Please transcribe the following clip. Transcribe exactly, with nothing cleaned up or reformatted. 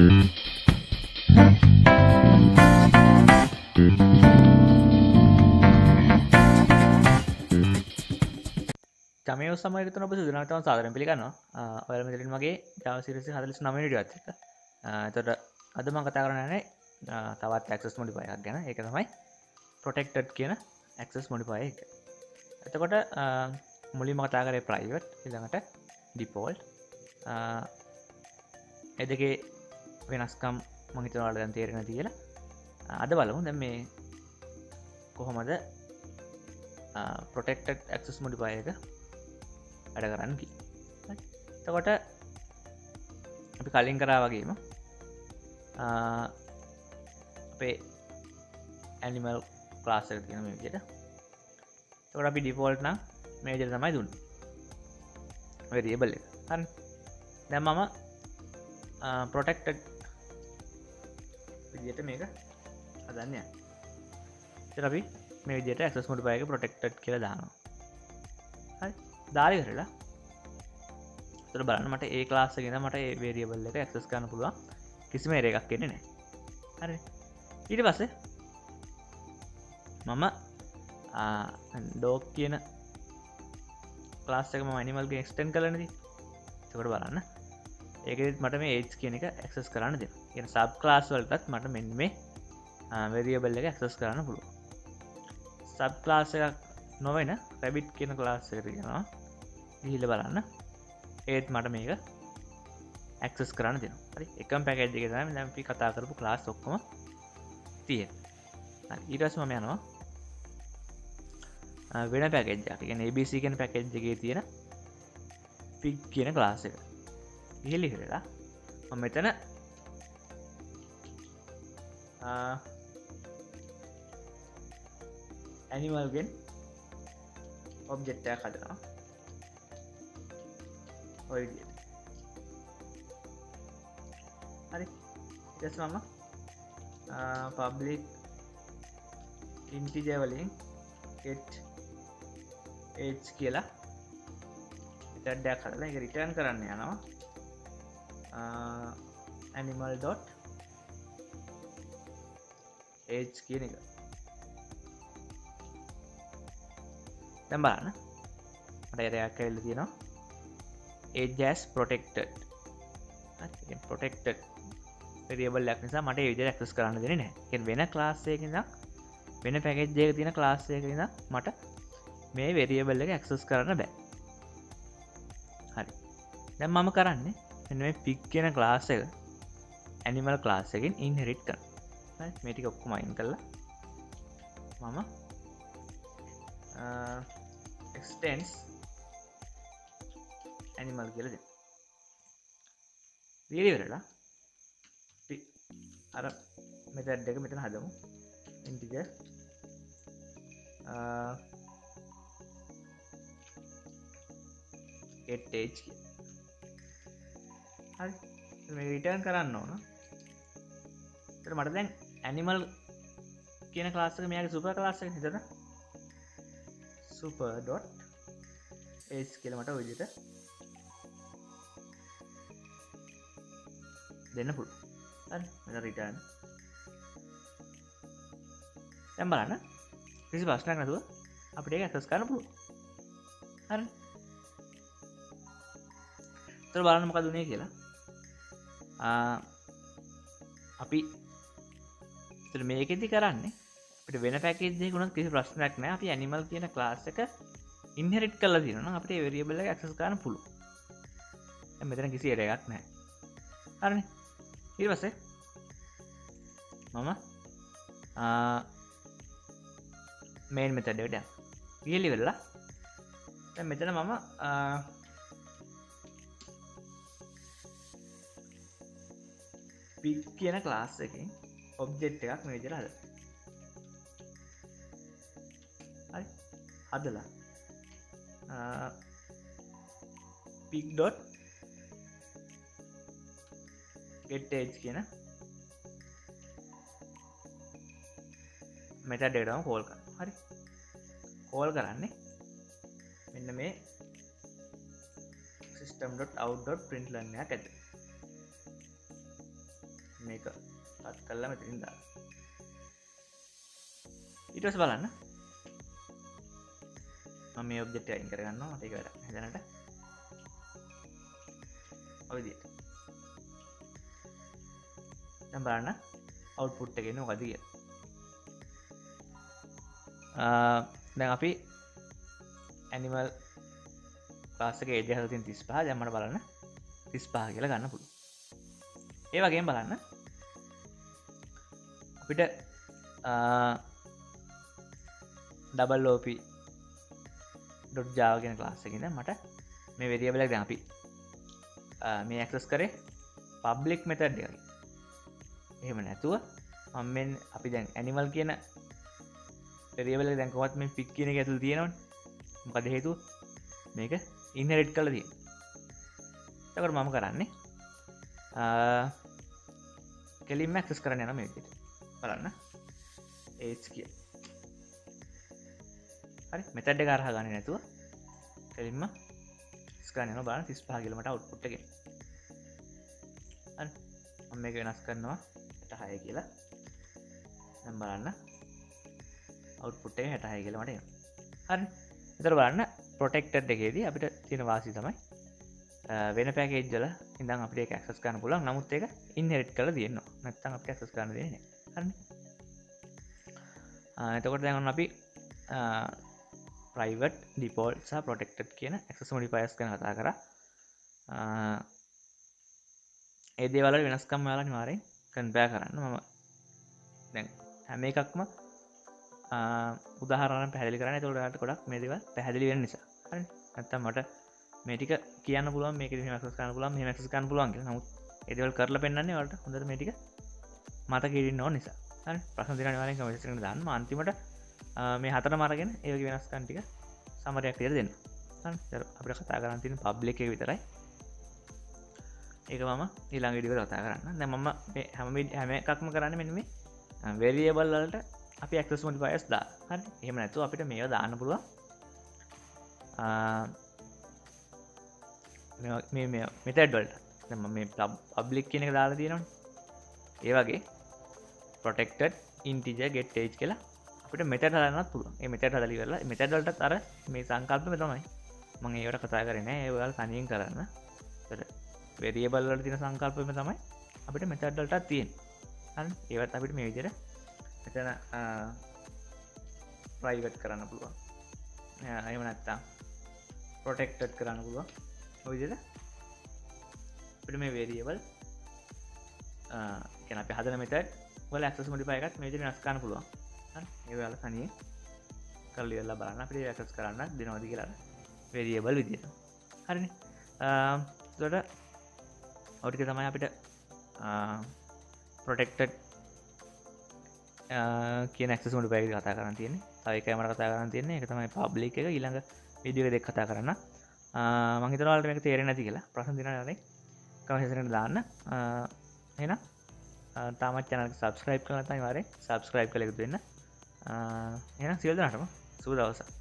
චමය සමයකතුන ඔබ සුදුනාතම සාදරයෙන් පිළිගන්නවා. ඔයාලා මෙතනින් මගේ Java series හතළිස් නවය වීඩියෝ එකත් එක්ක. එතකොට අද මම කතා කරන්නේ තවත් access modifier එකක් ගැන. ඒක තමයි protected කියන access modifier එක. එතකොට මුලින්ම කතා කරේ private, ඊළඟට default. ඒ දෙකේ වෙනස්කම් මම හිතනවා ඔයාලට දැන් තේරෙනවා කියලා. අද බලමු දැන් මේ කොහොමද protected access modifier එක වැඩ කරන්න කියලා. එතකොට අපි කලින් කරා වගේම අපේ animal class එක තියෙන මේ විදිහට. එතකොට අපි default නම් මේ විදිහට තමයි දුන්නේ. variable එක. හරි. දැන් මම protected විදිහට මේක හදන්න යනවා. ඉතින් අපි මේ විදිහට access modifier එක protected කියලා දානවා. හරි. දාලා ඉවරලා. ඒතර බලන්න මට ඒ class එකේ ඉඳන් මට ඒ variable එක access කරන්න පුළුවන්. කිසිම error එකක් එන්නේ නැහැ. හරි. ඊට පස්සේ මම dog කියන class එක මම animal ගෙන් extend කරලා නෙදී. ඒකට බලන්න. ඒකෙදිත් මට මේ age කියන එක access කරන්න දෙනවා. කියන sub class වලටත් මට මෙන්න මේ variable එක access කරන්න පුළුවන්. sub class එකක් නොවන rabbit කියන class එකට යනවා. ගිහිල්ලා බලන්න. ඒත් මට මේක access කරන්න දෙනවා. හරි. එකම package එකේ තමයි දැන් අපි කතා කරපු class ඔක්කොම තියෙන්නේ. හරි. ඊට පස්සේ මම යනවා වෙන package එකකට. කියන්නේ A B C කියන package එකේ තියෙන pig කියන class එක. ගිහිල්ලා ඉවරලා මම මෙතන animal ගෙන් object එකක් හදනවා. ඔය විදිහට. හරි. ඊට පස්සේ මම public integer වලින් get age කියලා method එකක් හදලා ඒක return කරන්න යනවා. animal dot age කියන එක. දැන් බලන්න මට error එකක් ඇවිල්ලා තියෙනවා. age as protected. හරි. protected variable එකක් නිසා මට ඒ විදිහට access කරන්න දෙන්නේ නැහැ. කියන්නේ වෙන class එකක ඉඳන් වෙන package එකක තියෙන class එකක ඉඳන් මට මේ variable එක access කරන්න බෑ. හරි. දැන් මම කරන්නේ මෙන්න මේ pig කියන class එක animal class එකෙන් inherit කරනවා. හරි. මේ ටික ඔක්කොම අයින් කරලා මම extends animal කියලා දෙන්න. ඊට ඉවරලා අර method එක මෙතන හදමු. integer get age කියලා. හරි. මේක return කරන්න ඕන. ඒතර මට දැන් animal කියන class එක මෙයාගේ super class එක හිතද? super dot age කියලා මට ඔය විදිහට දෙන්න පුළුවන්. හරි. මෙතන return. දැන් බලන්න. කිසි ප්‍රශ්නයක් නැතුව අපිට ඒක access කරන්න පුළුවන්. හරි. ඒතර බලන්න මොකද උනේ කියලා. ආ අපි ඒතර මේකෙදි කරන්නේ අපිට වෙන package එකක උනත් කිසි ප්‍රශ්නයක් නැහැ. අපි animal කියන class එක inherit කරලා තියෙනවා නම් අපිට ඒ variable එක access කරන්න පුළුවන්. දැන් මෙතන කිසි error එකක් නැහැ. හරිනේ. ඊට පස්සේ මම main method එකට යනවා. ගිහලා ඉවරලා දැන් මෙතන මම pig කියන class එකෙන් object එකක් මේ විදිහට හදලා. හරි. හදලා pig dot get age කියන method එකටම call කරනවා. හරි. call කරන්නේ මෙන්න මේ system.out.println එකක් ඇතුළේ. මේක පත් කල්ලා මෙතරින් දා ඊටස් බලන්න මේ ඔබ්ජෙක්ට් අයින් කරගන්නවා මට ඒක වැඩ හැදනට ඔය විදිහට දැන් බලන්න අවුට්පුට් එකේ එන්නේ මොකද කියලා දැන් අපි ඇනිමල් ක්ලාස් එකේ ඒජ් එක තියෙන තිස් පහ දැන් මට බලන්න තිස් පහ කියලා ගන්න පුළුවන් ඒ වගේම බලන්න අපිට double O P dot Java කියන ක්ලාස් එකකින් මට මේ වෙරියබල් එක දැන් අපි මේ ඇක්සස් කරේ පබ්ලික් මෙතඩ් එකකින් එහෙම නැතුව මම මෙන් අපි දැන් ඇනිමල් කියන වෙරියබල් එක දැන් කොහොමත් මේ පික් කියන එක ඇතුළේ තියෙනවනේ මොකද හේතුව මේක ඉන්හෙරිට් කරලා තියෙනවා එතකොට මම කරන්නේ කෙලින්ම ඇක්සස් කරන්න යනවා මේ විදිහට බලන්න ඒජ් කිය හරි මෙතඩ් එක හරහා ගන්නේ නැතුව කෙලින්ම ස්කෑන් කරනවා බලන්න තිස් පහ කියලා මට අවුට්පුට් එකේ හරි මම මේක වෙනස් කරනවා හැට හය කියලා දැන් බලන්න අවුට්පුට් එක හැට හය කියලා මට එනවා හරි එතකොට බලන්න ප්‍රොටෙක්ටඩ් එකේදී අපිට තියෙන වාසිය තමයි වෙන පැකේජ් වල ඉඳන් අපිට ඒක ඇක්සස් කරන්න පුළුවන් නමුත් ඒක ඉන්හෙරිට් කරලා තියෙනවා නැත්නම් අපිට ඇක්සස් කරන්න දෙන්නේ නැහැ හරිනේ එතකොට දැන් අපි private default සහ protected කියන access modifiers ගැන කතා කරා ඒ දේවල් වල වෙනස්කම් ඔයාලා අනිවාර්යෙන් කම්පෙයාර් කරන්න මම දැන් හැම එකක්ම උදාහරණයක් පැහැදිලි කරන්න ඒකට ඔයාලට ගොඩක් මේ දේවල් පැහැදිලි වෙන නිසා හරිනේ නැත්නම් මට මේ ටික කියන්න පුළුවන් මේක මෙහෙම access කරන්න පුළුවන් මෙහෙම access කරන්න පුළුවන් කියලා නමුත් ඒ දේවල් කරලා පෙන්නන්නේ ඔයාලට හොඳට මේ ටික මතක හිටින්න ඕන නිසා හරි ප්‍රශ්න තියෙනවා අනිවාර්යෙන් කමෙන්ට් එකකට දාන්න මම අන්තිමට මේ හතරම අරගෙන ඒ වගේ වෙනස්කම් ටික සමරයක් විදිහට දෙන්න හරි අපිට කතා කරන්න තියෙන පබ්ලික් එක විතරයි ඒක මම ඊළඟ වීඩියෝ වල කතා කරන්න දැන් මම මේ හැම හැම එකක්ම කරන්නේ මෙන්න මේ variable වලට අපි access modifiers දාලා හරි එහෙම නැතුව අපිට මේවා දාන්න පුළුවන් මේ මේ මෙතඩ් වලට දැන් මම මේ පබ්ලික් කියන එක දාලා තියෙනවනේ ඒ වගේ protected integer get age කියලා අපිට මෙතඩ් හදන්නත් පුළුවන් ඒ මෙතඩ් හදලා ඉවරලා මෙතඩ් වලටත් අර මේ සංකල්පෙම තමයි මම ඒවට කතා කරේ නෑ ඒ ඔයාලා තනියෙන් කරන්න ඒතර variable වල තියෙන සංකල්පෙම තමයි අපිට මෙතඩ් වලටත් තියෙන්නේ හරි ඒවත් අපිට මේ විදිහට මෙතන private කරන්න පුළුවන් එහෙම නැත්නම් protected කරන්න පුළුවන් ඔය විදිහට අපිට මේ variable කියන අපි හදන මෙතඩ් වල access modify එකත් මේ විදිහට වෙනස් කරන්න පුළුවන් හරි ඒ ඔයාලා තනියෙන් කරලා ඉවරලා බලන්න අපිට access කරන්න දෙනවද කියලා variable විදිහට හරිනේ එතකොට ඔය ටික තමයි අපිට protected කියන access modifier එක කතා කරන්න තියෙන්නේ තව එකයි මට කතා කරන්න තියෙන්නේ ඒක තමයි public එක ඊළඟ වීඩියෝ එක දෙක කතා කරන්න මම හිතනවා ඔයාලට මේක තේරෙන්නේ නැති කියලා ප්‍රශ්න තියෙනවා නේද කමෙන්ට් සෙක්ෂන් එකට දාන්න එහෙනම් තාමත් channel එක subscribe කරලා නැත්නම් අනිවාර්යෙන් subscribe කරලා එකතු වෙන්න එහෙනම් සියලු දෙනාටම සුබ දවසක්